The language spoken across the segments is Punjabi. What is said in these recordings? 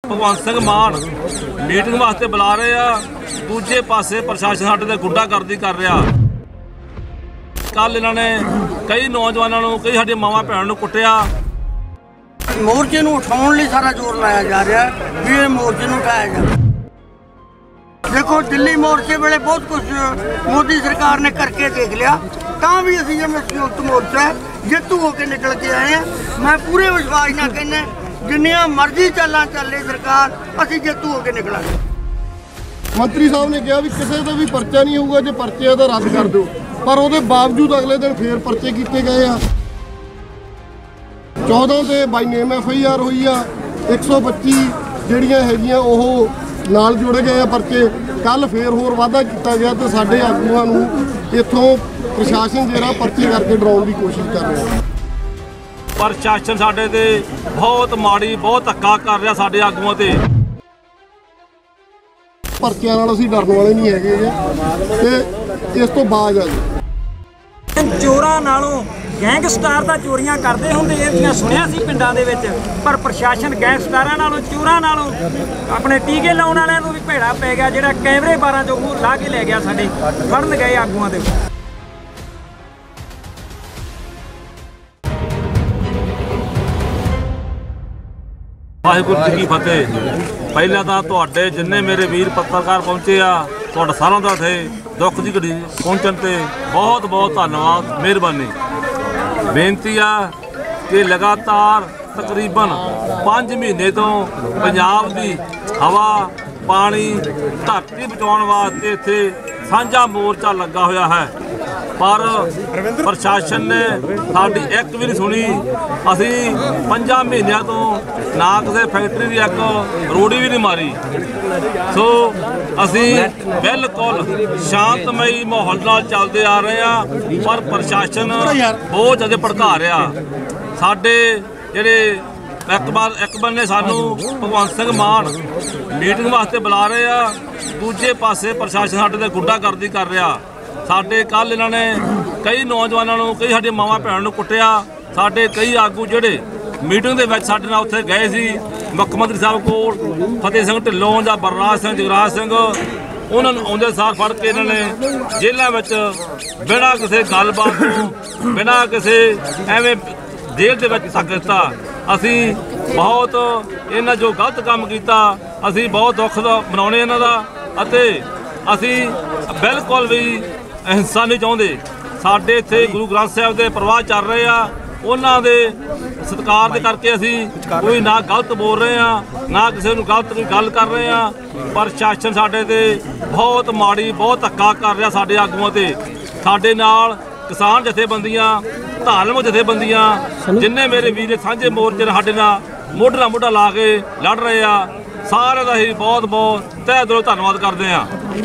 भगवंत सिंह मान मीटिंग वास्ते बुला रहे आ, दूजे पासे प्रशासन साडे ते गुंडागर्दी कर रहा। कल इन्होंने कई नौजवानों को, कई साडी मावां भैणां नूं कुट्टिया। मोर्चे नूं उठाउण लई सारा जोर लाया जा रहा है भी ये मोर्चे नूं उठाया जाए। देखो दिल्ली मोर्चे वेले बहुत कुछ मोदी सरकार ने करके देख लिया, तां भी असीं जिवें संयुक्त मोर्चा जेतू होकर निकल के आए हैं। मैं पूरे विश्वास नाल कहना जिन्नियां मर्जी चालां चले सरकार, असीं जेतू होकर निकला। मंत्री साहब ने कहा भी किसी का भी परचा नहीं होगा, जो परचे तो रद्द कर दो, पर उसके बावजूद अगले दिन फिर परचे किए गए आ। 14 से बाई नेम FIR हुई आ, 125 ਜਿਹੜੀਆਂ ਹੈਗੀਆਂ ਉਹ ਨਾਲ ਜੁੜੇ गए परचे। कल फिर होर वाधा किया गया तो साडे आगूआं नूं इत्थों प्रशासन जिहड़ा परचे करके डराउण की कोशिश कर रहा। प्रशासन साडे ते बहुत माड़ी, बहुत धक्का कर रहा साडे आगूआं ते। परचिਆਂ ਨਾਲ ਅਸੀਂ डरन वाले नहीं हैगे ते इस तो बाज आ जी। चोरां नालों गैंगस्टार दा चोरियां करते होंदे इहदियां सुनिया सी पिंडां दे विच, पर प्रशासन गैंगस्टारां नालों, चोरां नालों, अपने टीके लाउण वालिआं नूं भी भेड़ा पै गया, जिहड़ा कैमरे 12 चों मूंह ला के लै गया साडे फड़न गए आगूआं दे। वाहिगुरू जी की फतेह। पहला तो तुहाडे जिन्ने मेरे वीर पत्रकार पहुंचे आ, तुहाडा सारां दा थे दुख की घड़ी पहुंचण ते बहुत बहुत धन्नवाद, मेहरबानी। बेनती आ कि लगातार तकरीबन 5 महीने तो पंजाब की हवा, पानी, धरती बचाने वास्ते इत्थे साझा मोर्चा लगा हुआ है, पर प्रशासन ने साडी एक भी नहीं सुनी। असी 5 महीनों तो ना किसी फैक्ट्री की एक रोड़ी भी नहीं मारी। सो असी बिल्कुल शांतमई माहौल नाल चलते आ रहे हैं, पर प्रशासन बहुत ज़्यादा भड़का रहा। साडे जिहड़े एक बन्ने सानू भगवंत सिंह मान मीटिंग वास्ते बुला रहे आ, दूजे पासे प्रशासन साडे ते गुंडागर्दी कर रहा। साडे कल इन्होंने कई नौजवानों को, कई साडी मावां भैणां नूं कुट्टिया। साडे कई आगू जिहड़े मीटिंग दे विच साडे नाल उत्थे गए सी, मुख मंत्री साहब कोल फतेह सिंह ढिल्लों जां बलराज सिंह, जगराज सिंह, उन्होंने आउंदे सार फड़ के इन्होंने जेलों में बिना किसी गलबात तो, बिना किसी एवें जेल दे विच तक दिता। असी बहुत इन्हां जो गलत काम किया, असी बहुत दुख मनाउने इन्हां दा, अते असी बिल्कुल भी अहिंसा नहीं चाहते। साडे इत्थे गुरु ग्रंथ साहिब के प्रवाह चल रहे आ, उन्हां दे सत्कार दे करके असी कोई ना गलत बोल रहे हैं, ना किसी नूं गलत कोई गल कर रहे हैं। प्रशासन साडे ते बहुत माड़ी, बहुत धक्का कर रहा साडे आगूआं ते। साडे नाल किसान जथेबंदियां, धार्मिक जथेबंदियां, जिन्ने मेरे वीर सांझे मोर्चे साडे नाल मोढे नाल मोढा ला के लड़ रहे आ, सारे का ही बहुत बहुत तहे दिलों धन्नवाद करते हैं।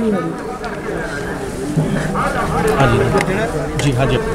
जी हाँ जी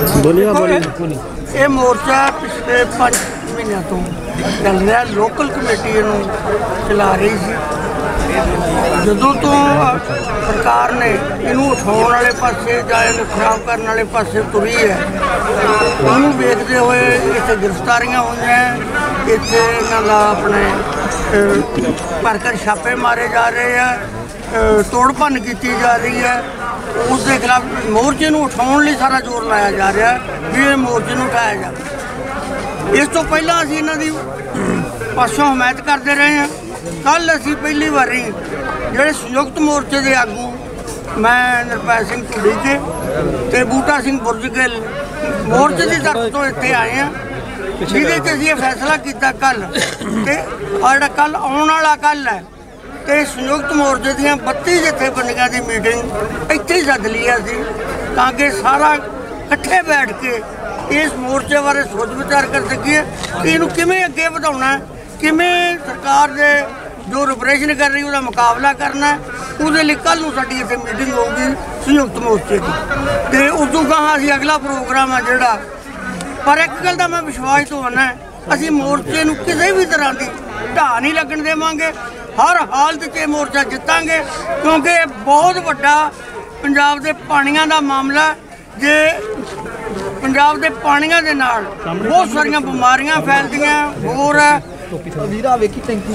ये मोर्चा पिछले 5 महीनों तो चल रहा, लोकल कमेटी इनू चला रही थी। जदों तो सरकार ने इनू उठाने वाले पासे जां इनू खराब करने वाले पासे तुरी है, उन्होंने देखते हुए इतने गिरफ्तारियां हुई हैं, इतने इन्हां दा अपने भर कर छापे मारे जा रहे हैं, तोड़ भन्न की जा रही है। उसके खिलाफ मोर्चे नूं उठाउण लई सारा जोर लाया जा रहा है भी ये मोर्चे नूं उठाया जाए। इस तो पहला असीं इन्हां दी पासों हमायत करते रहे हैं। कल असीं पहली वारी जिहड़े संयुक्त मोर्चे के आगू, मैं निरपै सिंह ढुडीके ते बूटा सिंह बुरजगिल मोर्चे की तरफ तो इत्थे आए हैं, जिहदे ते असीं फैसला किया कल ते जिहड़ा कल आउण वाला कल है ते संयुक्त मोर्चे दी 32 जथेबंदियां की मीटिंग इत्थे ही सद ली असीं, ताकि सारा इकट्ठे बैठ के इस मोर्चे बारे सोच विचार कर सकीए कि इनू किवें अगे वधाउणा है, किवें सरकार दे जो रिप्रेशन कर रही उसका मुकाबला करना है। उसदे लई कल नूं साडी इत्थे मीटिंग होगी संयुक्त मोर्चे की, ते उदों गाहां असीं अगला प्रोग्राम है जिहड़ा। पर एक गल दा मैं विश्वास दवाना है, असीं मोर्चे नूं किसी भी तरह की ढाह नहीं लगन देवांगे, हर हालत च मोर्चा जितांगे, क्योंकि बहुत वड्डा पंजाब के पानियां दा मामला। जे पंजाब के पानियां दे नाल बहुत सारियां बीमारियां फैलदियां, होर है ਵੀਰਾ ਵੇਖੀ ਟੈਂਕੀ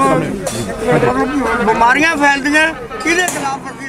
ਬਿਮਾਰੀਆਂ ਫੈਲਦੀਆਂ, ਇਹਦੇ ਖਿਲਾਫ ਅਸੀਂ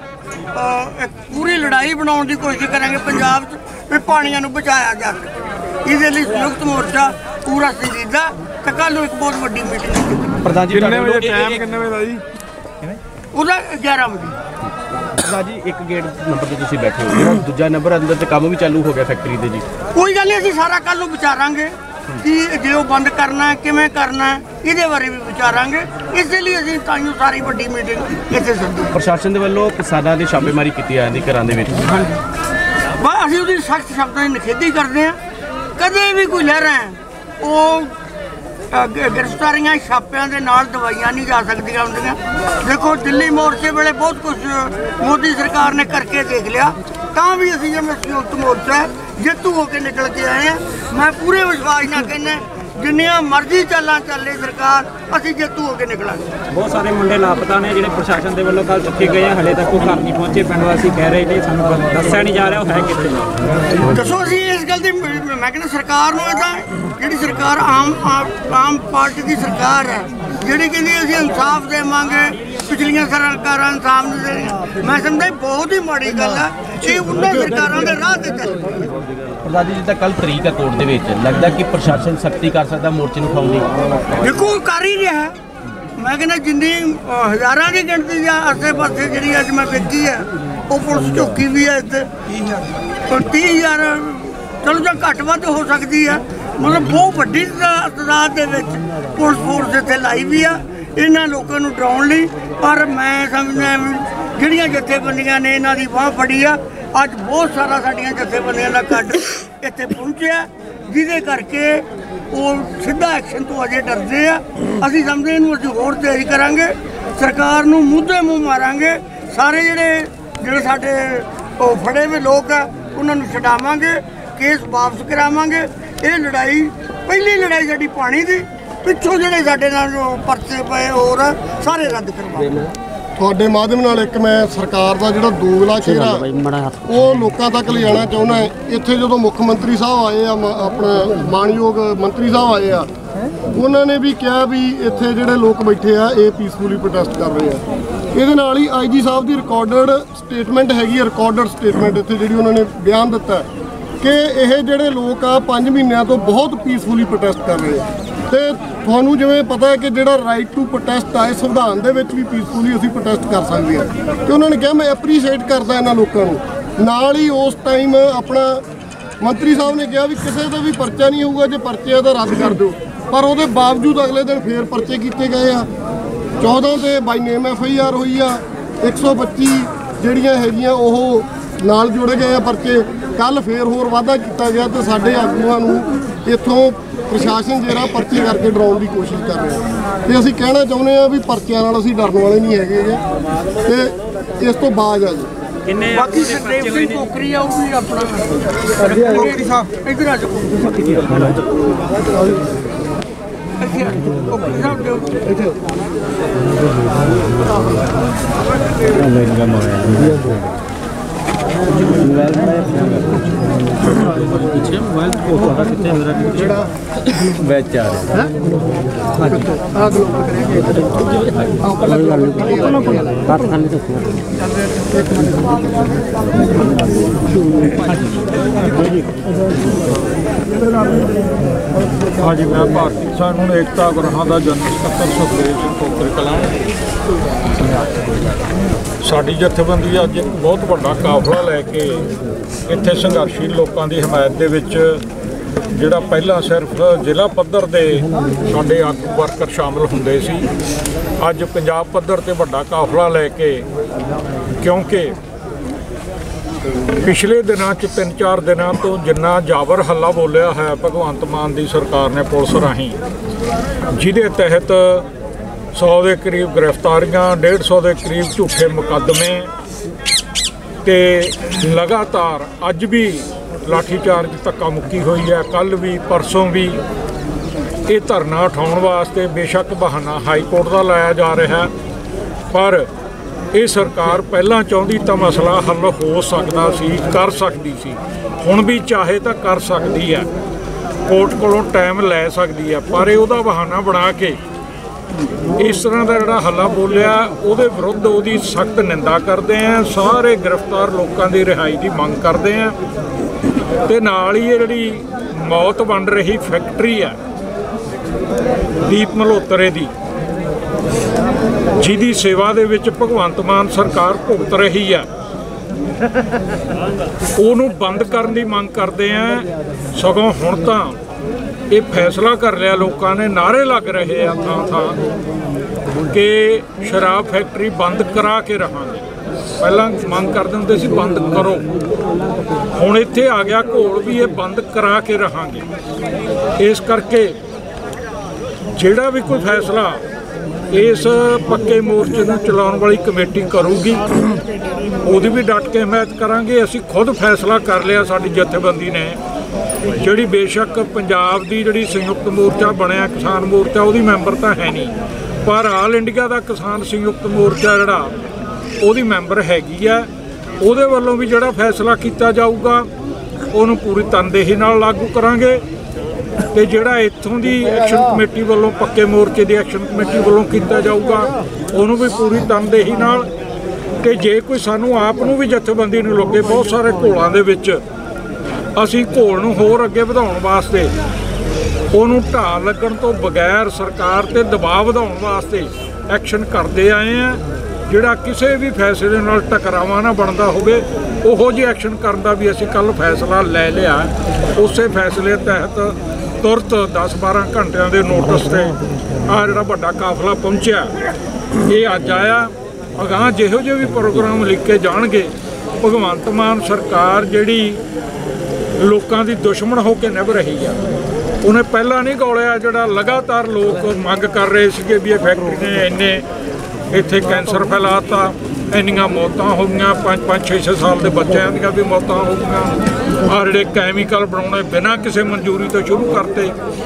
ਇੱਕ ਪੂਰੀ ਲੜਾਈ ਬਣਾਉਣ ਦੀ ਕੋਸ਼ਿਸ਼ ਕਰਾਂਗੇ ਪੰਜਾਬ 'ਚ ਵੀ ਪਾਣੀਆਂ ਨੂੰ ਬਚਾਇਆ ਜਾ ਸਕੇ। ਇਹਦੇ ਲਈ ਸੰਯੁਕਤ ਮੋਰਚਾ ਪੂਰਾ ਸੰਜੀਦਾ ਤੇ ਕੱਲ੍ਹ ਨੂੰ ਇੱਕ ਬਹੁਤ ਵੱਡੀ ਮੀਟਿੰਗ। ਪ੍ਰਧਾਨ ਜੀ ਕਿੰਨੇ ਵਜੇ ਟਾਈਮ ਕਿੰਨੇ ਵਜੇ ਦਾ ਜੀ? ਉਹਦਾ 11 ਵਜੇ। ਪ੍ਰਧਾਨ ਜੀ ਇੱਕ ਗੇਟ ਨੰਬਰ ਤੇ ਤੁਸੀਂ ਬੈਠੇ ਹੋ, ਜਿਹੜਾ ਦੂਜਾ ਨੰਬਰ ਅੰਦਰ ਤੇ ਕੰਮ ਵੀ ਚਾਲੂ ਹੋ ਗਿਆ ਫੈਕਟਰੀ ਦੇ ਜੀ। ਕੋਈ ਗੱਲ ਨਹੀਂ, ਅਸੀਂ ਸਾਰਾ ਕੱਲ੍ਹ ਨੂੰ ਵਿਚਾਰਾਂਗੇ ਕਿ ਜੇ ਉਹ ਬੰਦ ਕਰਨਾ ਕਿਵੇਂ ਕਰਨਾ ਇਹਦੇ ਬਾਰੇ ਵੀ ਵਿਚਾਰਾਂਗੇ। ਇਸੇ ਲਈ ਅਸੀਂ ਤਾਈਓ ਸਾਰੀ ਵੱਡੀ ਮੀਟਿੰਗ ਇੱਥੇ ਸੱਦੀ। ਪ੍ਰਸ਼ਾਸਨ ਦੇ ਵੱਲੋਂ ਕਿਸਾਨਾਂ ਦੀ ਛਾਪੇਮਾਰੀ ਕੀਤੀ ਜਾਂਦੀ ਘਰਾਂ ਦੇ ਵਿੱਚ। ਬਸ ਅਸੀਂ ਉਹਦੀ ਸਖਤ ਸ਼ਬਦਾਂ ਦੀ ਨਿਖੇਧੀ ਕਰਦੇ ਹਾਂ। ਕਦੇ ਵੀ ਕੋਈ ਲਹਿਰਾਂ ਉਹ ਗ੍ਰਿਫਤਾਰੀਆਂ ਛਾਪਿਆਂ ਦੇ ਨਾਲ ਦਵਾਈਆਂ ਨਹੀਂ ਜਾ ਸਕਦੀਆਂ ਹੁੰਦੀਆਂ। ਦੇਖੋ ਦਿੱਲੀ ਮੋਰਚੇ ਵੇਲੇ ਬਹੁਤ ਕੁਝ ਮੋਦੀ ਸਰਕਾਰ ਨੇ ਕਰਕੇ ਦੇਖ ਲਿਆ, ਤਾਂ ਵੀ ਅਸੀਂ ਜਿਵੇਂ ਸੰਯੁਕਤ ਮੋਰਚਾ ਜੇਤੂ ਹੋ ਕੇ ਨਿਕਲ ਕੇ ਆਏ ਹਾਂ। ਮੈਂ ਪੂਰੇ ਵਿਸ਼ਵਾਸ ਨਾਲ ਕਹਿੰਦਾ ਜਿੰਨੀਆਂ ਮਰਜ਼ੀ ਚਾਲਾਂ ਚੱਲੇ ਸਰਕਾਰ, ਅਸੀਂ ਜੇਤੂ ਹੋ ਕੇ ਨਿਕਲਾਂਗੇ। ਬਹੁਤ ਸਾਰੇ ਮੁੰਡੇ ਲਾਪਤਾ ਨੇ ਜਿਹੜੇ ਪ੍ਰਸ਼ਾਸਨ ਦੇ ਵੱਲੋਂ ਕੱਲ ਚੁੱਕੇ ਗਏ ਆ, ਹਲੇ ਤੱਕ ਉਹ ਘਰ ਨਹੀਂ ਪਹੁੰਚੇ। ਪਿੰਡ ਵਾਸੀ ਕਹਿ ਰਹੇ ਨੇ ਸਾਨੂੰ ਦੱਸਿਆ ਨਹੀਂ ਜਾ ਰਿਹਾ ਉਹ ਹੈ ਕਿੱਥੇ। ਦੱਸੋ ਅਸੀਂ ਇਸ ਗੱਲ ਦੀ ਮੈਂ ਕਹਿੰਦਾ ਸਰਕਾਰ ਨੂੰ ਇਹਦਾ ਜਿਹੜੀ ਸਰਕਾਰ ਆਮ ਪਾਰਟੀ ਦੀ ਸਰਕਾਰ ਹੈ, ਜਿਹੜੀ ਕਹਿੰਦੀ ਅਸੀਂ ਇਨਸਾਫ ਦੇਵਾਂਗੇ, ਪਿਛਲੀਆਂ ਸਰਕਾਰਾਂ ਇਨਸਾਫ ਨਹੀਂ ਦੇ ਰਹੀਆਂ, ਮੈਂ ਸਮਝਦਾ ਬਹੁਤ ਹੀ ਮਾੜੀ ਗੱਲ ਹੈ। ਇਹ ਉਹਨਾਂ ਸਰਕਾਰਾਂ ਦੇ ਰਾਹ ਤੇ ਚੱਲ ਰਹੀ ਹੈ। ਪ੍ਰਧਾਨ ਜੀ ਜਿੱਦਾਂ ਕੱਲ ਤਰੀਕ ਹੈ ਕੋਰਟ ਦੇ ਵਿੱਚ, ਲੱਗਦਾ ਕਿ ਪ੍ਰਸ਼ਾਸਨ ਸਖਤੀ ਕਰ ਸਕਦਾ ਮੋਰਚੇ ਨੂੰ ਉਠਾਉਣ ਦੀ? ਦੇਖੋ ਕਰ ਹੀ ਰਿਹਾ। ਮੈਂ ਕਹਿੰਦਾ ਜਿੰਨੀ ਹਜ਼ਾਰਾਂ ਦੀ ਗਿਣਤੀ ਜਾਂ ਆਸੇ ਪਾਸੇ ਜਿਹੜੀ ਅੱਜ ਮੈਂ ਵੇਖੀ ਹੈ, ਉਹ ਪੁਲਿਸ ਝੋਕੀ ਵੀ ਹੈ ਇੱਥੇ 30,000 ਚਲੋ ਜਾਂ ਘੱਟ ਵੱਧ ਹੋ ਸਕਦੀ ਹੈ, ਮਤਲਬ ਬਹੁਤ ਵੱਡੀ ਤਾਦਾਦ ਦੇ ਵਿੱਚ ਪੁਲਿਸ ਫੋਰਸ ਇੱਥੇ ਲਾਈ ਵੀ ਆ ਇਹਨਾਂ ਲੋਕਾਂ ਨੂੰ ਡਰਾਉਣ ਲਈ। ਪਰ ਮੈਂ ਸਮਝਦਾ ਵੀ ਜਿਹੜੀਆਂ ਜਥੇਬੰਦੀਆਂ ਨੇ ਇਹਨਾਂ ਦੀ ਬਾਂਹ ਫੜੀ ਆ, ਅੱਜ ਬਹੁਤ ਸਾਰਾ ਸਾਡੀਆਂ ਜਥੇਬੰਦੀਆਂ ਦਾ ਕੱਢ ਇੱਥੇ ਪਹੁੰਚਿਆ, ਜਿਹਦੇ ਕਰਕੇ ਉਹ ਸਿੱਧਾ ਐਕਸ਼ਨ ਤੋਂ ਅਜੇ ਡਰਦੇ ਆ। ਅਸੀਂ ਸਮਝਦੇ ਇਹਨੂੰ ਅਸੀਂ ਹੋਰ ਤੇਜ਼ ਕਰਾਂਗੇ, ਸਰਕਾਰ ਨੂੰ ਮੂਧੇ ਮੂੰਹ ਮਾਰਾਂਗੇ। ਸਾਰੇ ਜਿਹੜੇ ਸਾਡੇ ਉਹ ਫੜੇ ਹੋਏ ਲੋਕ ਆ ਉਹਨਾਂ ਨੂੰ ਛਡਾਵਾਂਗੇ, ਕੇਸ ਵਾਪਸ ਕਰਾਵਾਂਗੇ। ਇਹ ਲੜਾਈ ਪਹਿਲੀ ਲੜਾਈ ਸਾਡੀ ਪਾਣੀ ਦੀ, ਪਿੱਛੋਂ ਜਿਹੜੇ ਸਾਡੇ ਨਾਲ ਪਰਚੇ ਪਏ ਹੋਰ ਸਾਰੇ ਰੱਦ ਕਰਵਾਵਾਂਗੇ। ਤੁਹਾਡੇ ਮਾਧਿਅਮ ਨਾਲ ਇੱਕ ਮੈਂ ਸਰਕਾਰ ਦਾ ਜਿਹੜਾ ਦੋਗਲਾ ਚਿਹਰਾ ਉਹ ਲੋਕਾਂ ਤੱਕ ਲਿਜਾਣਾ ਚਾਹੁੰਦਾ। ਇੱਥੇ ਜਦੋਂ ਮੁੱਖ ਮੰਤਰੀ ਸਾਹਿਬ ਆਏ ਆ, ਆਪਣਾ ਮਾਨਯੋਗ ਮੰਤਰੀ ਸਾਹਿਬ ਆਏ ਆ, ਉਹਨਾਂ ਨੇ ਵੀ ਕਿਹਾ ਵੀ ਇੱਥੇ ਜਿਹੜੇ ਲੋਕ ਬੈਠੇ ਆ ਇਹ ਪੀਸਫੁਲੀ ਪ੍ਰੋਟੈਸਟ ਕਰ ਰਹੇ ਆ। ਇਹਦੇ ਨਾਲ ਹੀ ਆਈਜੀ ਸਾਹਿਬ ਦੀ ਰਿਕਾਰਡਡ ਸਟੇਟਮੈਂਟ ਹੈਗੀ ਆ, ਰਿਕਾਰਡਡ ਸਟੇਟਮੈਂਟ ਇੱਥੇ ਜਿਹੜੀ ਉਹਨਾਂ ਨੇ ਬਿਆਨ ਦਿੱਤਾ ਕਿ ਇਹ ਜਿਹੜੇ ਲੋਕ ਆ 5 ਮਹੀਨਿਆਂ ਤੋਂ ਬਹੁਤ ਪੀਸਫੁਲੀ ਪ੍ਰੋਟੈਸਟ ਕਰ ਰਹੇ ਆ। ਤੇ ਤੁਹਾਨੂੰ ਜਿਵੇਂ ਪਤਾ ਹੈ ਕਿ ਜਿਹੜਾ ਰਾਈਟ ਟੂ ਪ੍ਰੋਟੈਸਟ ਆ, ਸੰਵਿਧਾਨ ਦੇ ਵਿੱਚ ਵੀ ਪੀਸਫੁਲੀ ਅਸੀਂ ਪ੍ਰੋਟੈਸਟ ਕਰ ਸਕਦੇ ਹਾਂ। ਤੇ ਉਹਨਾਂ ਨੇ ਕਿਹਾ ਮੈਂ ਐਪਰੀਸ਼ੀਏਟ ਕਰਦਾ ਇਹਨਾਂ ਲੋਕਾਂ ਨੂੰ। ਨਾਲ ਹੀ ਉਸ ਟਾਈਮ ਆਪਣਾ ਮੰਤਰੀ ਸਾਹਿਬ ਨੇ ਕਿਹਾ ਵੀ ਕਿਸੇ ਦਾ ਵੀ ਪਰਚਾ ਨਹੀਂ ਹੋਊਗਾ, ਜੇ ਪਰਚੇ ਆ ਤਾਂ ਰੱਦ ਕਰ ਦਿਓ। ਪਰ ਉਹਦੇ ਬਾਵਜੂਦ ਅਗਲੇ ਦਿਨ ਫੇਰ ਪਰਚੇ ਕੀਤੇ ਗਏ ਆ। 14 ਤੇ ਬਾਈ ਨੇਮ FIR ਹੋਈ ਆ, 125 ਜਿਹੜੀਆਂ ਹੈਗੀਆਂ ਉਹ ਨਾਲ ਜੁੜੇ ਗਏ ਆ ਪਰਚੇ। ਕੱਲ ਫੇਰ ਹੋਰ ਵਾਧਾ ਕੀਤਾ ਗਿਆ ਤੇ ਸਾਡੇ ਆਗੂਆਂ ਨੂੰ ਇੱਥੋਂ ਪ੍ਰਸ਼ਾਸਨ ਜਿਹੜਾ ਪਰਚੇ ਕਰਕੇ ਡਰਾਉਣ ਦੀ ਕੋਸ਼ਿਸ਼ ਕਰ ਰਿਹਾ। ਤੇ ਅਸੀਂ ਕਹਿਣਾ ਚਾਹੁੰਦੇ ਆ ਵੀ ਪਰਚਿਆਂ ਨਾਲ ਅਸੀਂ ਡਰਨ ਵਾਲੇ ਨਹੀਂ ਹੈਗੇ ਗੇ, ਤੇ ਇਸ ਤੋਂ ਬਾਅਦ ਆ ਜੀ ਬਾਕੀ ਸਰਦੇਵ ਸਿੰਘ ਕੋਕਰੀ ਆ, ਉਹ ਵੀ ਆਪਣਾ ਕੋਕਰੀ ਸਾਹਿਬ ਇੱਧਰ ਆ ਜਾਓ। ਕੋਕਰੀ ਸਾਹਿਬ ਦੇ मोबाइल कितने मेरा ਵਿੱਚ ਆ ਰਿਹਾ ਹਾਂਜੀ, ਮੈਂ ਭਾਰਤੀ ਕਿਸਾਨ ਏਕਤਾ ਗ੍ਰਹਾਂ ਦਾ ਜਨਰਲ ਸਕੱਤਰ ਸੁਖਦੇਵ ਸਿੰਘ ਕੋਕਰੀ ਕਲਾਂ। ਸਾਡੀ ਜਥੇਬੰਦੀ ਅੱਜ ਇੱਕ ਬਹੁਤ ਵੱਡਾ ਕਾਫਲਾ ਲੈ ਕੇ ਇੱਥੇ ਸੰਘਰਸ਼ੀਲ ਲੋਕਾਂ ਦੀ ਹਮਾਇਤ ਦੇ ਵਿੱਚ, ਜਿਹੜਾ ਪਹਿਲਾਂ ਸਿਰਫ ਜ਼ਿਲ੍ਹਾ ਪੱਧਰ ਦੇ ਸਾਡੇ ਆਗੂ ਵਰਕਰ ਸ਼ਾਮਲ ਹੁੰਦੇ ਸੀ, ਅੱਜ ਪੰਜਾਬ ਪੱਧਰ ਤੇ ਵੱਡਾ ਕਾਫਲਾ ਲੈ ਕੇ, ਕਿਉਂਕਿ ਪਿਛਲੇ ਦਿਨਾਂ 'ਚ 3-4 ਦਿਨਾਂ ਤੋਂ ਜਿੰਨਾ ਜਾਬਰ ਹੱਲਾ ਬੋਲਿਆ ਹੈ ਭਗਵੰਤ ਮਾਨ ਦੀ ਸਰਕਾਰ ਨੇ ਪੁਲਿਸ ਰਾਹੀਂ, ਜਿਹਦੇ ਤਹਿਤ 100 ਦੇ ਕਰੀਬ ਗ੍ਰਿਫਤਾਰੀਆਂ, 150 ਦੇ ਕਰੀਬ ਝੂਠੇ ਮੁਕੱਦਮੇ ਤੇ ਲਗਾਤਾਰ ਅੱਜ ਵੀ ਲਾਠੀਚਾਰਜ ਧੱਕਾ ਮੁੱਕੀ ਹੋਈ ਹੈ। ਕੱਲ੍ਹ ਵੀ ਪਰਸੋਂ ਵੀ ਇਹ ਧਰਨਾ ਉਠਾਉਣ ਵਾਸਤੇ ਬੇਸ਼ੱਕ ਬਹਾਨਾ ਹਾਈ ਕੋਰਟ ਦਾ ਲਾਇਆ ਜਾ ਰਿਹਾ, ਪਰ ਇਹ ਸਰਕਾਰ ਪਹਿਲਾਂ ਚਾਹੁੰਦੀ ਤਾਂ ਮਸਲਾ ਹੱਲ ਹੋ ਸਕਦਾ ਸੀ, ਕਰ ਸਕਦੀ ਸੀ, ਹੁਣ ਵੀ ਚਾਹੇ ਤਾਂ ਕਰ ਸਕਦੀ ਹੈ। ਕੋਰਟ ਕੋਲੋਂ ਟਾਈਮ ਲੈ ਸਕਦੀ ਹੈ, ਪਰ ਇਹ ਉਹਦਾ ਬਹਾਨਾ ਬਣਾ ਕੇ ਇਸ ਤਰ੍ਹਾਂ ਦਾ ਜਿਹੜਾ ਹੱਲਾ ਬੋਲਿਆ ਉਹਦੇ ਵਿਰੁੱਧ ਉਹਦੀ ਸਖਤ ਨਿੰਦਾ ਕਰਦੇ ਆ। ਸਾਰੇ ਗ੍ਰਿਫਤਾਰ ਲੋਕਾਂ ਦੀ ਰਿਹਾਈ ਦੀ ਮੰਗ ਕਰਦੇ ਆ ਤੇ ਨਾਲ ਹੀ ਇਹ ਜਿਹੜੀ ਮੌਤ ਬਣ ਰਹੀ ਫੈਕਟਰੀ ਆ ਦੀਪ ਮਲਹੋਤਰੇ ਦੀ, ਜਿਹਦੀ ਸੇਵਾ ਦੇ ਵਿੱਚ ਭਗਵੰਤ ਮਾਨ ਸਰਕਾਰ ਭੁਗਤ ਰਹੀ ਆ, ਉਹਨੂੰ ਬੰਦ ਕਰਨ ਦੀ ਮੰਗ ਕਰਦੇ ਆ। ਸਗੋਂ ਹੁਣ ਤਾਂ ਇਹ ਫੈਸਲਾ ਕਰ ਲਿਆ ਲੋਕਾਂ ਨੇ, ਨਾਅਰੇ ਲੱਗ ਰਹੇ ਆ ਥਾਂ ਥਾਂ ਕਿ ਸ਼ਰਾਬ ਫੈਕਟਰੀ ਬੰਦ ਕਰਾ ਕੇ ਰਹਾਂਗੇ। ਪਹਿਲਾਂ ਮੰਗ ਕਰਦੇ ਹੁੰਦੇ ਸੀ ਬੰਦ ਕਰੋ, ਹੁਣ ਇੱਥੇ ਆ ਗਿਆ ਘੋਲ ਵੀ ਇਹ ਬੰਦ ਕਰਾ ਕੇ ਰਹਾਂਗੇ। ਇਸ ਕਰਕੇ ਜਿਹੜਾ ਵੀ ਕੋਈ ਫੈਸਲਾ ਇਸ ਪੱਕੇ ਮੋਰਚੇ ਨੂੰ ਚਲਾਉਣ ਵਾਲੀ ਕਮੇਟੀ ਕਰੂਗੀ ਉਹਦੀ ਵੀ ਡਟ ਕੇ ਹਮਾਇਤ ਕਰਾਂਗੇ। ਅਸੀਂ ਖੁਦ ਫੈਸਲਾ ਕਰ ਲਿਆ, ਸਾਡੀ ਜਥੇਬੰਦੀ ਨੇ, ਜਿਹੜੀ ਬੇਸ਼ੱਕ ਪੰਜਾਬ ਦੀ ਜਿਹੜੀ ਸੰਯੁਕਤ ਮੋਰਚਾ ਬਣਿਆ ਕਿਸਾਨ ਮੋਰਚਾ, ਉਹਦੀ ਮੈਂਬਰ ਤਾਂ ਹੈ ਨਹੀਂ, ਪਰ ਆਲ ਇੰਡੀਆ ਦਾ ਕਿਸਾਨ ਸੰਯੁਕਤ ਮੋਰਚਾ ਜਿਹੜਾ ਉਹਦੀ ਮੈਂਬਰ ਹੈਗੀ ਆ। ਉਹਦੇ ਵੱਲੋਂ ਵੀ ਜਿਹੜਾ ਫੈਸਲਾ ਕੀਤਾ ਜਾਊਗਾ ਉਹਨੂੰ ਪੂਰੀ ਤਨਦੇਹੀ ਨਾਲ ਲਾਗੂ ਕਰਾਂਗੇ ਤੇ ਜਿਹੜਾ ਇੱਥੋਂ ਦੀ ਐਕਸ਼ਨ ਕਮੇਟੀ ਵੱਲੋਂ ਪੱਕੇ ਮੋਰਚੇ ਦੀ ਐਕਸ਼ਨ ਕਮੇਟੀ ਵੱਲੋਂ ਕੀਤਾ ਜਾਊਗਾ ਉਹਨੂੰ ਵੀ ਪੂਰੀ ਤਨਦੇਹੀ ਨਾਲ। ਤੇ ਜੇ ਕੋਈ ਸਾਨੂੰ ਆਪ ਨੂੰ ਵੀ ਜਥੇਬੰਦੀ ਨੂੰ ਲੱਗੇ ਬਹੁਤ ਸਾਰੇ ਘੋਲਾਂ ਦੇ ਵਿੱਚ, ਅਸੀਂ ਘੋਲ ਨੂੰ ਹੋਰ ਅੱਗੇ ਵਧਾਉਣ ਵਾਸਤੇ, ਉਹਨੂੰ ਢਾਹ ਲੱਗਣ ਤੋਂ ਬਗੈਰ ਸਰਕਾਰ ਤੇ ਦਬਾਅ ਵਧਾਉਣ ਵਾਸਤੇ ਐਕਸ਼ਨ ਕਰਦੇ ਆਏ ਆ। ਜਿਹੜਾ ਕਿਸੇ ਵੀ ਫੈਸਲੇ ਨਾਲ ਟਕਰਾਵਾ ਨਾ ਬਣਦਾ ਹੋਵੇ, ਉਹੋ ਜਿਹੇ ਐਕਸ਼ਨ ਕਰਨ ਦਾ ਵੀ ਅਸੀਂ ਕੱਲ੍ਹ ਫੈਸਲਾ ਲੈ ਲਿਆ। ਉਸੇ ਫੈਸਲੇ ਤਹਿਤ ਤੁਰਤ 10-12 ਘੰਟਿਆਂ ਦੇ ਨੋਟਿਸ ਤੇ ਆਹ ਜਿਹੜਾ ਵੱਡਾ ਕਾਫਲਾ ਪਹੁੰਚਿਆ, ਇਹ ਅੱਜ ਆਇਆ। ਅਗਾਂਹ ਜਿਹੋ ਜਿਹੇ ਵੀ ਪ੍ਰੋਗਰਾਮ ਲਿਖੇ ਜਾਣਗੇ, ਭਗਵੰਤ ਮਾਨ ਸਰਕਾਰ ਜਿਹੜੀ ਲੋਕਾਂ ਦੀ ਦੁਸ਼ਮਣ ਹੋ ਕੇ ਨਿਭ ਰਹੀ ਆ, ਉਹਨੇ ਪਹਿਲਾਂ ਨਹੀਂ ਗੌਲਿਆ। ਜਿਹੜਾ ਲਗਾਤਾਰ ਲੋਕ ਮੰਗ ਕਰ ਰਹੇ ਸੀਗੇ ਵੀ ਇਹ ਫੈਕਟਰੀ ਨੇ ਇੰਨੇ ਇੱਥੇ ਕੈਂਸਰ ਫੈਲਾਤਾ, ਇੰਨੀਆਂ ਮੌਤਾਂ ਹੋ ਗਈਆਂ, 5-5, 6-6 ਸਾਲ ਦੇ ਬੱਚਿਆਂ ਦੀਆਂ ਵੀ ਮੌਤਾਂ ਹੋ ਗਈਆਂ, ਆਹ ਜਿਹੜੇ ਕੈਮੀਕਲ ਬਣਾਉਣੇ ਬਿਨਾਂ ਕਿਸੇ ਮਨਜ਼ੂਰੀ ਤੋਂ ਸ਼ੁਰੂ ਕਰਤੇ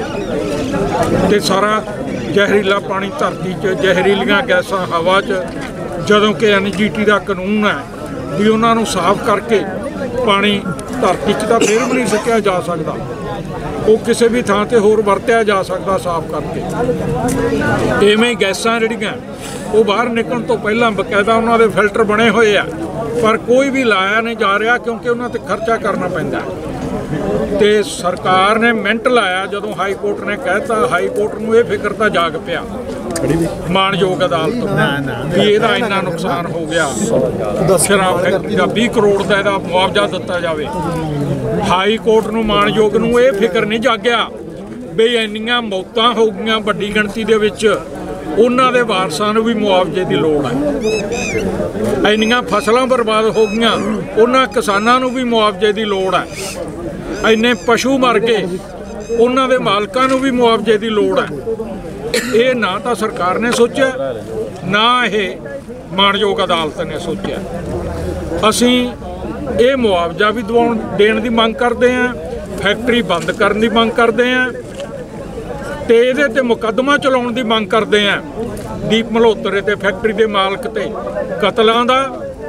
ਤੇ ਸਾਰਾ ਜ਼ਹਿਰੀਲਾ ਪਾਣੀ ਧਰਤੀ 'ਚ, ਜ਼ਹਿਰੀਲੀਆਂ ਗੈਸਾਂ ਹਵਾ 'ਚ, ਜਦੋਂ ਕਿ NGT ਦਾ ਕਾਨੂੰਨ ਹੈ ਵੀ ਉਹਨਾਂ ਨੂੰ ਸਾਫ਼ ਕਰਕੇ ਪਾਣੀ ਧਰਤੀ 'ਚ ਤਾਂ ਫਿਰ ਵੀ ਨਹੀਂ ਸੁੱਟਿਆ ਜਾ ਸਕਦਾ, ਉਹ ਕਿਸੇ ਵੀ ਥਾਂ ਤੇ ਹੋਰ ਵਰਤਿਆ ਜਾ ਸਕਦਾ ਸਾਫ਼ ਕਰਕੇ। ਇਵੇਂ ਗੈਸਾਂ ਜਿਹੜੀਆਂ ਉਹ ਬਾਹਰ ਨਿਕਲਣ ਤੋਂ ਪਹਿਲਾਂ ਬਕਾਇਦਾ ਉਹਨਾਂ ਦੇ ਫਿਲਟਰ ਬਣੇ ਹੋਏ ਆ, ਪਰ ਕੋਈ ਵੀ ਲਾਇਆ ਨਹੀਂ ਜਾ ਰਿਹਾ ਕਿਉਂਕਿ ਉਹਨਾਂ ਤੇ ਖਰਚਾ ਕਰਨਾ ਪੈਂਦਾ। ਤੇ ਸਰਕਾਰ ਨੇ ਮਿੰਟ ਲਾਇਆ ਜਦੋਂ ਹਾਈ ਕੋਰਟ ਨੇ ਕਹਿਤਾ। ਹਾਈ ਕੋਰਟ ਨੂੰ ਇਹ ਫਿਕਰ ਤਾਂ ਜਾਗ ਪਿਆ ਮਾਣਯੋਗ ਅਦਾਲਤ ਵੀ ਇਹਦਾ ਇੰਨਾ ਨੁਕਸਾਨ ਹੋ ਗਿਆ, ਸ਼ਰਾਬ ਫੈਕਟਰੀ ਦਾ 20 ਕਰੋੜ ਦਾ ਇਹਦਾ ਮੁਆਵਜ਼ਾ ਦਿੱਤਾ ਜਾਵੇ। ਹਾਈ ਕੋਰਟ ਨੂੰ ਮਾਣਯੋਗ ਨੂੰ ਇਹ ਫਿਕਰ ਨਹੀਂ ਜਾਗਿਆ ਵੀ ਇੰਨੀਆਂ ਮੌਤਾਂ ਹੋ ਗਈਆਂ ਵੱਡੀ ਗਿਣਤੀ ਦੇ ਵਿੱਚ, ਉਹਨਾਂ ਦੇ ਵਾਰਸਾਂ ਨੂੰ ਵੀ ਮੁਆਵਜ਼ੇ ਦੀ ਲੋੜ ਹੈ। ਇੰਨੀਆਂ ਫਸਲਾਂ ਬਰਬਾਦ ਹੋ ਗਈਆਂ, ਉਹਨਾਂ ਕਿਸਾਨਾਂ ਨੂੰ ਵੀ ਮੁਆਵਜ਼ੇ ਦੀ ਲੋੜ ਹੈ। ਇੰਨੇ ਪਸ਼ੂ ਮਰ ਗਏ, ਉਹਨਾਂ ਦੇ ਮਾਲਕਾਂ ਨੂੰ ਵੀ ਮੁਆਵਜ਼ੇ ਦੀ ਲੋੜ ਹੈ। ਇਹ ਨਾ ਤਾਂ ਸਰਕਾਰ ਨੇ ਸੋਚਿਆ, ਨਾ ਇਹ ਮਾਣਯੋਗ ਅਦਾਲਤ ਨੇ ਸੋਚਿਆ। ਅਸੀਂ ਇਹ ਮੁਆਵਜ਼ਾ ਵੀ ਦੇਣ ਦੀ ਮੰਗ ਕਰਦੇ ਹਾਂ, ਫੈਕਟਰੀ ਬੰਦ ਕਰਨ ਦੀ ਮੰਗ ਕਰਦੇ ਹਾਂ ਤੇ ਇਹਦੇ ਤੇ ਮੁਕੱਦਮਾ ਚਲਾਉਣ ਦੀ ਮੰਗ ਕਰਦੇ ਹਾਂ। ਦੀਪ ਮਲਹੋਤਰੇ ਤੇ ਫੈਕਟਰੀ ਦੇ ਮਾਲਕ ਤੇ ਕਤਲਾਂ ਦਾ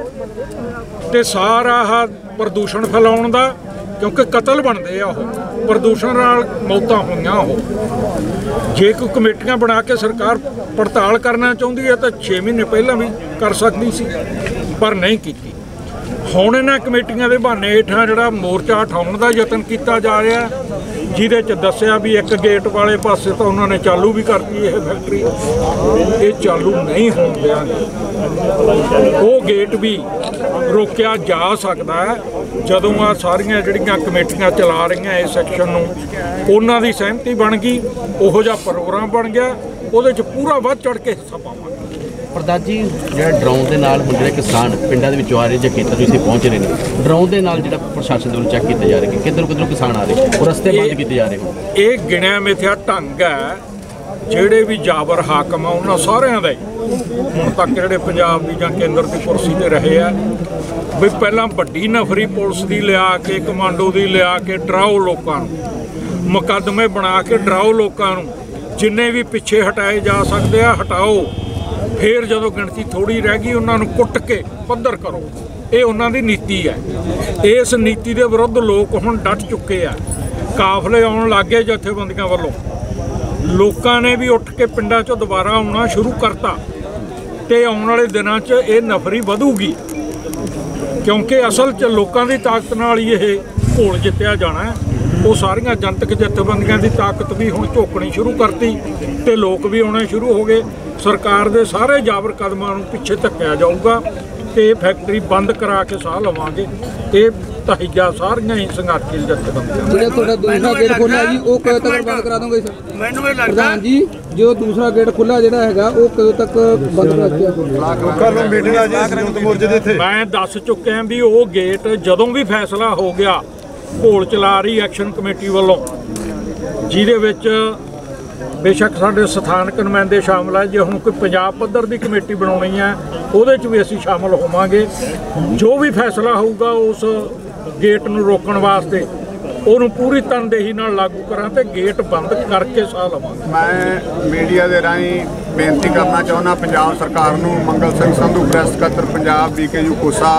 ਤੇ ਸਾਰਾ ਪ੍ਰਦੂਸ਼ਣ ਫੈਲਾਉਣ ਦਾ, ਕਿਉਂਕਿ ਕਤਲ ਬਣਦੇ ਆ ਉਹ, ਪ੍ਰਦੂਸ਼ਣ ਨਾਲ ਮੌਤਾਂ ਹੋਈਆਂ। ਉਹ ਜੇ ਕੋਈ ਕਮੇਟੀਆਂ ਬਣਾ ਕੇ ਸਰਕਾਰ ਪੜਤਾਲ ਕਰਨਾ ਚਾਹੁੰਦੀ ਹੈ ਤਾਂ 6 ਮਹੀਨੇ ਪਹਿਲਾਂ ਵੀ ਕਰ ਸਕਦੀ ਸੀ, ਪਰ ਨਹੀਂ ਕੀਤੀ। ਹੁਣ ਇਹਨਾਂ ਕਮੇਟੀਆਂ ਦੇ ਬਹਾਨੇ ਹੇਠਾਂ ਜਿਹੜਾ ਮੋਰਚਾ ਉਠਾਉਣ ਦਾ ਯਤਨ ਕੀਤਾ ਜਾ ਰਿਹਾ, ਜਿਹਦੇ 'ਚ ਦੱਸਿਆ ਵੀ ਇੱਕ ਗੇਟ ਵਾਲੇ ਪਾਸੇ ਤਾਂ ਉਹਨਾਂ ਨੇ ਚਾਲੂ ਵੀ ਕਰਤੀ ਇਹ ਫੈਕਟਰੀ, ਇਹ ਚਾਲੂ ਨਹੀਂ ਹੋਣ ਦਿਆਂਗੇ। ਉਹ ਗੇਟ ਵੀ ਰੋਕਿਆ ਜਾ ਸਕਦਾ ਹੈ ਜਦੋਂ ਆ ਸਾਰੀਆਂ ਜਿਹੜੀਆਂ ਕਮੇਟੀਆਂ ਚਲਾ ਰਹੀਆਂ ਇਸ ਸੈਕਸ਼ਨ ਨੂੰ, ਉਹਨਾਂ ਦੀ ਸਹਿਮਤੀ ਬਣ ਗਈ, ਉਹੋ ਜਿਹਾ ਪ੍ਰੋਗਰਾਮ ਬਣ ਗਿਆ, ਉਹਦੇ 'ਚ ਪੂਰਾ ਵੱਧ ਚੜ੍ਹ ਕੇ ਹਿੱਸਾ ਪਾਵਾਂਗੇ। ਪ੍ਰਧਾਨ ਜੀ, ਜਿਹੜਾ ਡਰਾਉਣ ਦੇ ਨਾਲ ਹੁਣ ਜਿਹੜੇ ਕਿਸਾਨ ਪਿੰਡਾਂ ਦੇ ਵਿੱਚ ਆ ਰਹੇ ਜਾਂ ਖੇਤਾਂ ਵਿੱਚ ਇੱਥੇ ਪਹੁੰਚ ਰਹੇ ਨੇ, ਡਰਾਉਣ ਦੇ ਨਾਲ ਜਿਹੜਾ ਪ੍ਰਸ਼ਾਸਨ ਦੇ ਵੱਲੋਂ ਚੈੱਕ ਕੀਤੇ ਜਾ ਰਹੇ, ਕਿੱਧਰੋਂ ਕਿਸਾਨ ਆ ਰਹੇ, ਉਹ ਰਸਤੇ ਬੰਦ ਕੀਤੇ ਜਾ ਰਹੇ ਹਨ। ਇਹ ਗਿਣਿਆ ਮਿਥਿਆ ਢੰਗ ਹੈ ਜਿਹੜੇ ਵੀ ਜਾਬਰ ਹਾਕਮ ਆ ਉਹਨਾਂ ਸਾਰਿਆਂ ਦਾ ਹੀ ਹੁਣ ਤੱਕ ਜਿਹੜੇ ਪੰਜਾਬ ਦੀ ਜਾਂ ਕੇਂਦਰ ਦੀ ਕੁਰਸੀ ਤੇ ਰਹੇ ਆ, ਵੀ ਪਹਿਲਾਂ ਵੱਡੀ ਨਫਰੀ ਪੁਲਿਸ ਦੀ ਲਿਆ ਕੇ, ਕਮਾਂਡੋ ਦੀ ਲਿਆ ਕੇ ਡਰਾਓ ਲੋਕਾਂ ਨੂੰ, ਮੁਕੱਦਮੇ ਬਣਾ ਕੇ ਡਰਾਓ ਲੋਕਾਂ ਨੂੰ, ਜਿੰਨੇ ਵੀ ਪਿੱਛੇ ਹਟਾਏ ਜਾ ਸਕਦੇ ਆ ਹਟਾਓ, ਫਿਰ ਜਦੋਂ ਗਿਣਤੀ ਥੋੜੀ ਰਹਿ ਗਈ ਉਹਨਾਂ ਨੂੰ ਕੁੱਟ ਕੇ ਪੱਧਰ ਕਰੋ। ਇਹ ਉਹਨਾਂ ਦੀ ਨੀਤੀ ਹੈ। ਇਸ ਨੀਤੀ ਦੇ ਵਿਰੁੱਧ ਲੋਕ ਹੁਣ ਡਟ ਚੁੱਕੇ ਆ। ਕਾਫਲੇ ਆਉਣ ਲੱਗੇ ਜਥੇਬੰਦੀਆਂ ਵੱਲੋਂ। ਲੋਕਾਂ ਨੇ ਵੀ ਉੱਠ ਕੇ ਪਿੰਡਾਂ 'ਚੋਂ ਦੁਬਾਰਾ ਆਉਣਾ ਸ਼ੁਰੂ ਕਰਤਾ ਤੇ ਆਉਣ ਵਾਲੇ ਦਿਨਾਂ 'ਚ ਇਹ ਨਫ਼ਰੀ ਵਧੂਗੀ, ਕਿਉਂਕਿ ਅਸਲ 'ਚ ਲੋਕਾਂ ਦੀ ਤਾਕਤ ਨਾਲ ਹੀ ਇਹ ਘੋਲ ਜਿੱਤਿਆ ਜਾਣਾ ਹੈ। ਉਹ ਸਾਰੀਆਂ ਜਨਤਕ ਜਥੇਬੰਦੀਆਂ ਦੀ ਤਾਕਤ ਵੀ ਹੁਣ ਝੋਕਣੀ ਸ਼ੁਰੂ ਕਰਤੀ ਤੇ ਲੋਕ ਵੀ ਆਉਣੇ ਸ਼ੁਰੂ ਹੋ ਗਏ। ਸਰਕਾਰ ਦੇ ਸਾਰੇ ਜਾਬਰ ਕਦਮਾਂ ਨੂੰ ਪਿੱਛੇ ਧੱਕਿਆ ਜਾਊਗਾ ਤੇ ਫੈਕਟਰੀ ਬੰਦ ਕਰਾ ਕੇ ਸਾਹ ਲਵਾਂਗੇ। ਇਹ ਤਹੀਆ ਸਾਰੀਆਂ ਹੀ ਸੰਘਰਸ਼ੀ ਜਥੇਬੰਦੀਆਂ। ਜਿਹੜਾ ਤੁਹਾਡਾ ਦੂਸਰਾ ਗੇਟ ਖੋਲ੍ਹਿਆ ਜੀ ਉਹ ਕਦੋਂ ਤੱਕ ਬੰਦ ਕਰਾ ਦੋਗੇ ਸਰ? ਮੈਨੂੰ ਇਹ ਲੱਗਦਾ ਪ੍ਰਧਾਨ ਜੀ ਜੋ ਦੂਸਰਾ ਗੇਟ ਖੁੱਲ੍ਹਾ ਜਿਹੜਾ ਹੈਗਾ ਉਹ ਕਦੋਂ ਤੱਕ ਬੰਦ ਕਰਾ ਦਿੱਤਾ? ਮੈਂ ਦੱਸ ਚੁੱਕਿਆ ਵੀ ਉਹ ਗੇਟ ਜਦੋਂ ਵੀ ਫੈਸਲਾ ਹੋ ਗਿਆ ਘੋਲ ਚਲਾ ਰਹੀ ਐਕਸ਼ਨ ਕਮੇਟੀ ਵੱਲੋਂ, ਜਿਹਦੇ ਵਿੱਚ ਬੇਸ਼ੱਕ ਸਾਡੇ ਸਥਾਨਕ ਨੁਮਾਇੰਦੇ ਸ਼ਾਮਲ ਹੈ। ਜੇ ਹੁਣ ਕੋਈ ਪੰਜਾਬ ਪੱਧਰ ਦੀ ਕਮੇਟੀ ਬਣਾਉਣੀ ਹੈ ਉਹਦੇ 'ਚ ਵੀ ਅਸੀਂ ਸ਼ਾਮਲ ਹੋਵਾਂਗੇ। ਜੋ ਵੀ ਫੈਸਲਾ ਹੋਊਗਾ ਉਸ ਗੇਟ ਨੂੰ ਰੋਕਣ ਵਾਸਤੇ ਉਹਨੂੰ ਪੂਰੀ ਤਨਦੇਹੀ ਨਾਲ ਲਾਗੂ ਕਰਾਂ ਤੇ ਗੇਟ ਬੰਦ ਕਰਕੇ ਸਾਹ ਲਵਾਂਗੇ। ਮੈਂ ਮੀਡੀਆ ਦੇ ਰਾਹੀਂ ਬੇਨਤੀ ਕਰਨਾ ਚਾਹੁੰਦਾ ਪੰਜਾਬ ਸਰਕਾਰ ਨੂੰ, ਮੰਗਲ ਸਿੰਘ ਸੰਧੂ ਪ੍ਰੈਸ ਸਕੱਤਰ ਪੰਜਾਬ BKU ਕੋਸਾ,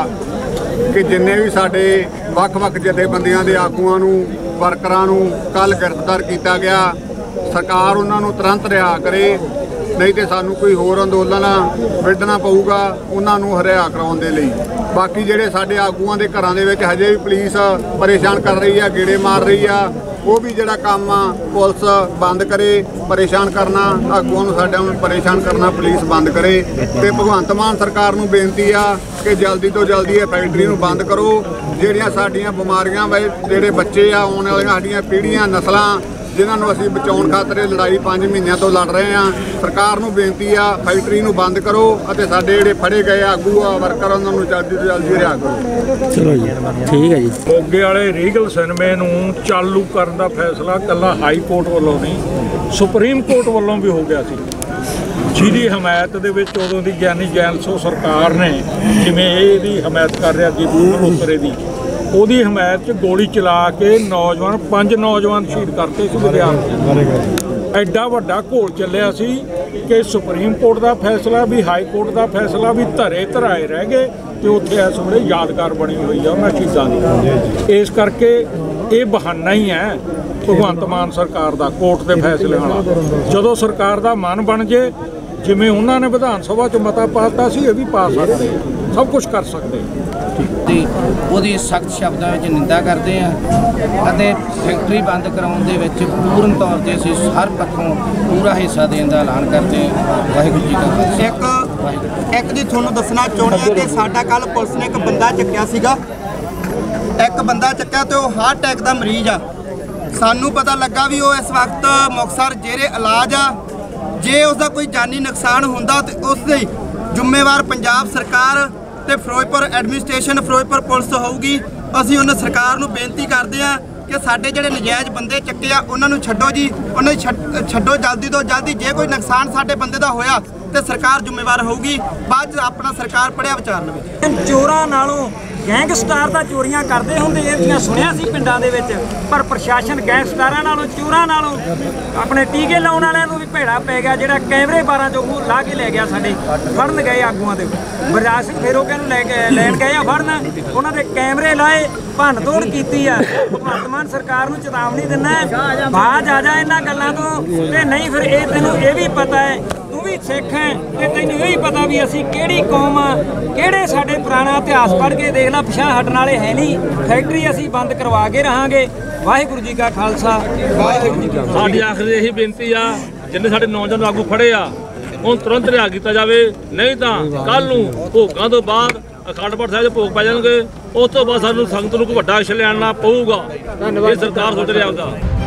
ਕਿ ਜਿੰਨੇ ਵੀ ਸਾਡੇ ਵੱਖ-ਵੱਖ ਜਥੇਬੰਦੀਆਂ ਦੇ ਆਗੂਆਂ ਨੂੰ, ਵਰਕਰਾਂ ਨੂੰ ਕੱਲ੍ਹ ਗ੍ਰਿਫਤਾਰ ਕੀਤਾ ਗਿਆ, ਸਰਕਾਰ ਉਹਨਾਂ ਨੂੰ ਤੁਰੰਤ ਰਿਹਾ ਕਰੇ, ਨਹੀਂ ਤੇ ਸਾਨੂੰ ਕੋਈ ਹੋਰ ਅੰਦੋਲਨ ਵਿੱਢਣਾ ਪਊਗਾ ਉਹਨਾਂ ਨੂੰ ਹਰਿਆ ਕਰਾਉਣ ਦੇ ਲਈ। ਬਾਕੀ ਜਿਹੜੇ ਸਾਡੇ ਆਗੂਆਂ ਦੇ ਘਰਾਂ ਦੇ ਵਿੱਚ ਹਜੇ ਵੀ ਪੁਲਿਸ ਪਰੇਸ਼ਾਨ ਕਰ ਰਹੀ ਆ, ਗੇੜੇ ਮਾਰ ਰਹੀ ਆ, ਉਹ ਵੀ ਜਿਹੜਾ ਕੰਮ ਆ ਪੁਲਿਸ ਬੰਦ ਕਰੇ। ਪਰੇਸ਼ਾਨ ਕਰਨਾ ਆਗੂਆਂ ਨੂੰ, ਸਾਡਿਆਂ ਨੂੰ ਪਰੇਸ਼ਾਨ ਕਰਨਾ ਪੁਲਿਸ ਬੰਦ ਕਰੇ। ਤੇ ਭਗਵੰਤ ਮਾਨ ਸਰਕਾਰ ਨੂੰ ਬੇਨਤੀ ਆ ਕਿ ਜਲਦੀ ਤੋਂ ਜਲਦੀ ਇਹ ਫੈਕਟਰੀ ਨੂੰ ਬੰਦ ਕਰੋ। ਜਿਹੜੀਆਂ ਸਾਡੀਆਂ ਬਿਮਾਰੀਆਂ, ਜਿਹੜੇ ਬੱਚੇ ਆ, ਆਉਣ ਵਾਲੀਆਂ ਸਾਡੀਆਂ ਪੀੜ੍ਹੀਆਂ, ਨਸਲਾਂ, ਜਿਨ੍ਹਾਂ ਨੂੰ ਅਸੀਂ ਬਚਾਉਣ ਖਾਤਰ ਇਹ ਲੜਾਈ 5 ਮਹੀਨਿਆਂ ਤੋਂ ਲੜ ਰਹੇ ਹਾਂ, ਸਰਕਾਰ ਨੂੰ ਬੇਨਤੀ ਆ ਫੈਕਟਰੀ ਨੂੰ ਬੰਦ ਕਰੋ ਅਤੇ ਸਾਡੇ ਜਿਹੜੇ ਫੜੇ ਗਏ ਆਗੂ ਆ, ਵਰਕਰ, ਉਹਨਾਂ ਨੂੰ ਜਲਦੀ ਤੋਂ ਜਲਦੀ ਰਿਹਾ ਕਰੋ। ਚਲੋ ਜੀ, ਠੀਕ ਹੈ ਜੀ। ਮੋਗੇ ਵਾਲੇ ਰੀਗਲ ਸਿਨੇਮੇ ਨੂੰ ਚਾਲੂ ਕਰਨ ਦਾ ਫੈਸਲਾ ਇਕੱਲਾ ਹਾਈ ਕੋਰਟ ਵੱਲੋਂ ਨਹੀਂ, ਸੁਪਰੀਮ ਕੋਰਟ ਵੱਲੋਂ ਵੀ ਹੋ ਗਿਆ ਸੀ, ਜਿਹਦੀ ਹਮਾਇਤ ਦੇ ਵਿੱਚ ਉਦੋਂ ਦੀ ਗਿਆਨੀ ਜੈਨਸੋ ਸਰਕਾਰ ਨੇ, ਜਿਵੇਂ ਇਹਦੀ ਹਮਾਇਤ ਕਰ ਰਿਹਾ ਜੀ ਲੋਕਰੇ ਦੀ, ਉਹਦੀ ਹਮਾਇਤ 'ਚ ਗੋਲੀ ਚਲਾ ਕੇ 5 ਨੌਜਵਾਨ ਸ਼ਹੀਦ ਕਰਤੇ ਸੀ ਵਿਦਿਆਰਥੀ। ਐਡਾ ਵੱਡਾ ਘੋਲ ਚੱਲਿਆ ਸੀ ਕਿ ਸੁਪਰੀਮ ਕੋਰਟ ਦਾ ਫੈਸਲਾ ਵੀ, ਹਾਈ ਕੋਰਟ ਦਾ ਫੈਸਲਾ ਵੀ ਧਰਾਏ ਰਹਿ ਗਏ ਤੇ ਉੱਥੇ ਇਸ ਵੇਲੇ ਯਾਦਗਾਰ ਬਣੀ ਹੋਈ ਆ ਉਹਨਾਂ ਸ਼ਹੀਦਾਂ ਦੀ। ਇਸ ਕਰਕੇ ਇਹ ਬਹਾਨਾ ਹੀ ਹੈ ਭਗਵੰਤ ਮਾਨ ਸਰਕਾਰ ਦਾ ਕੋਰਟ ਦੇ ਫੈਸਲੇ ਵਾਲਾ। ਜਦੋਂ ਸਰਕਾਰ ਦਾ ਮਨ ਬਣ ਜੇ, ਜਿਵੇਂ ਉਹਨਾਂ ਨੇ ਵਿਧਾਨ ਸਭਾ 'ਚ ਮਤਾ ਪਾਤਾ ਸੀ, ਇਹ ਵੀ ਪਾ ਸਕਦੇ, ਸਭ ਕੁਝ ਕਰ ਸਕਦੇ। ਤੇ ਉਹਦੀ ਸਖਤ ਸ਼ਬਦਾਂ ਵਿੱਚ ਨਿੰਦਾ ਕਰਦੇ ਆ ਅਤੇ ਫੈਕਟਰੀ ਬੰਦ ਕਰਾਉਣ ਦੇ ਵਿੱਚ ਪੂਰਨ ਤੌਰ ਤੇ ਅਸੀਂ ਹਰ ਪੱਖੋਂ ਪੂਰਾ ਹਿੱਸਾ ਦੇਣ ਦਾ ਐਲਾਨ ਕਰਦੇ ਹਾਂ। ਵਾਹਿਗੁਰੂ ਜੀ ਕਾ ਖਾਲਸਾ। ਇੱਕ ਜੀ ਤੁਹਾਨੂੰ ਦੱਸਣਾ ਚਾਹੁੰਦੇ ਹਾਂ ਕਿ ਸਾਡਾ ਕੱਲ ਪੁਲਿਸ ਨੇ ਇੱਕ ਬੰਦਾ ਚੱਕਿਆ ਸੀਗਾ, ਇੱਕ ਬੰਦਾ ਚੱਕਿਆ ਤੇ ਉਹ ਹਾਰਟ ਅਟੈਕ ਦਾ ਮਰੀਜ਼ ਆ। ਸਾਨੂੰ ਪਤਾ ਲੱਗਾ ਵੀ ਉਹ ਇਸ ਵਕਤ ਮੁਕਤਸਰ ਜੇਰੇ ਇਲਾਜ ਆ। ਜੇ ਉਸ ਦਾ ਕੋਈ ਜਾਨੀ ਨੁਕਸਾਨ ਹੁੰਦਾ ਤੇ ਉਸ ਦੇ ਜ਼ਿੰਮੇਵਾਰ ਪੰਜਾਬ ਸਰਕਾਰ ਤੇ ਫਿਰੋਜ਼ਪੁਰ ਐਡਮਿਨਿਸਟ੍ਰੇਸ਼ਨ, ਫਿਰੋਜ਼ਪੁਰ ਪੁਲਿਸ ਹੋਊਗੀ। ਅਸੀਂ ਉਹਨਾਂ ਸਰਕਾਰ ਨੂੰ ਬੇਨਤੀ ਕਰਦੇ ਹਾਂ ਕਿ ਸਾਡੇ ਜਿਹੜੇ ਨਜਾਇਜ਼ ਬੰਦੇ ਚੱਕੇ ਆ ਉਹਨਾਂ ਨੂੰ ਛੱਡੋ ਜੀ, ਉਹਨਾਂ ਦੀ ਛੱਡੋ ਜਲਦੀ ਤੋਂ ਜਲਦੀ। ਜੇ ਕੋਈ ਨੁਕਸਾਨ ਸਾਡੇ ਬੰਦੇ ਦਾ ਹੋਇਆ ਤੇ ਸਰਕਾਰ ਜ਼ਿੰਮੇਵਾਰ ਹੋਊਗੀ, ਬਾਅਦ 'ਚ ਆਪਣਾ ਸਰਕਾਰ ਪੜਿਆ ਵਿਚਾਰ ਲਵੇ। ਚੋਰਾਂ ਨਾਲੋਂ ਗੈਂਗਸਟਰ ਦਾ ਚੋਰੀਆਂ ਕਰਦੇ ਹੁੰਦੇ ਇਹ ਸੁਣਿਆ ਸੀ ਪਿੰਡਾਂ ਦੇ ਵਿੱਚ, ਪਰ ਪ੍ਰਸ਼ਾਸਨ ਗੈਂਗਸਟਰਾਂ ਨਾਲੋਂ, ਚੋਰਾਂ ਨਾਲੋਂ, ਆਪਣੇ ਟੀਕੇ ਲਾਉਣ ਵਾਲਿਆਂ ਨੂੰ ਵੀ ਭੇੜਾ ਪੈ ਗਿਆ, ਜਿਹੜਾ ਕੈਮਰੇ 12 ਚੋਂ ਲਾ ਕੇ ਲੈ ਗਿਆ। ਸਾਡੇ ਫੜਨ ਗਏ ਆਗੂਆਂ ਦੇ ਬਰਜਾਜ ਸਿੰਘ ਫੇਰੋਕੇ ਨੂੰ ਲੈਣ ਗਏ ਆ ਫੜਨ, ਉਹਨਾਂ ਦੇ ਕੈਮਰੇ ਲਾਏ, ਭੰਨ ਤੋੜ ਕੀਤੀ ਆ। ਭਗਵੰਤ ਮਾਨ ਸਰਕਾਰ ਨੂੰ ਚੇਤਾਵਨੀ ਦਿੰਦਾ ਹੈ, ਬਾਜ ਆ ਜਾ ਇਹਨਾਂ ਗੱਲਾਂ ਤੋਂ, ਤੇ ਨਹੀਂ ਫਿਰ ਇਹ ਤੈਨੂੰ ਇਹ ਵੀ ਪਤਾ ਹੈ, ਤੂੰ ਵੀ ਸਿੱਖ ਹੈ ਤੇ ਤੈਨੂੰ ਇਹ ਵੀ ਪਤਾ ਵੀ ਅਸੀਂ ਕਿਹੜੀ ਕੌਮ ਆ, ਕਿਹੜੇ ਸਾਡੇ ਪੁਰਾਣਾ ਇਤਿਹਾਸ ਪੜ੍ਹ ਕੇ ਦੇਖ ਲਾ, ਪਿਛਾਂਹ ਹਟਣ ਵਾਲੇ ਹੈ ਨਹੀਂ। ਫੈਕਟਰੀ ਅਸੀਂ ਬੰਦ ਕਰਵਾ ਕੇ ਰਹਾਂਗੇ। ਵਾਹਿਗੁਰੂ ਜੀ ਕਾ ਖਾਲਸਾ, ਵਾਹਿਗੁਰੂ ਜੀ ਕੀ ਫਤਿਹ। ਸਾਡੀ ਆਖਰੀ ਇਹੀ ਬੇਨਤੀ ਆ, ਜਿੰਨੇ ਸਾਡੇ ਨੌਜਵਾਨ ਆਗੂ ਫੜੇ ਆ ਉਹਨੂੰ ਤੁਰੰਤ ਰਿਹਾ ਕੀਤਾ ਜਾਵੇ, ਨਹੀਂ ਤਾਂ ਕੱਲ ਨੂੰ ਭੋਗਾਂ ਤੋਂ ਬਾਅਦ ਅਖੰਡ ਪਾਠ ਸਾਹਿਬ ਦੇ ਭੋਗ ਪੈ ਜਾਣਗੇ। ਉਸ ਤੋਂ ਬਾਅਦ ਸਾਨੂੰ ਸੰਗਤ ਨੂੰ ਕੋਈ ਵੱਡਾ ਐਕਸ਼ਨ ਲੈਣਾ ਪਊਗਾ। ਇਹ ਸਰਕਾਰ ਸੋਚ ਰਿਹਾ ਹੁੰਦਾ।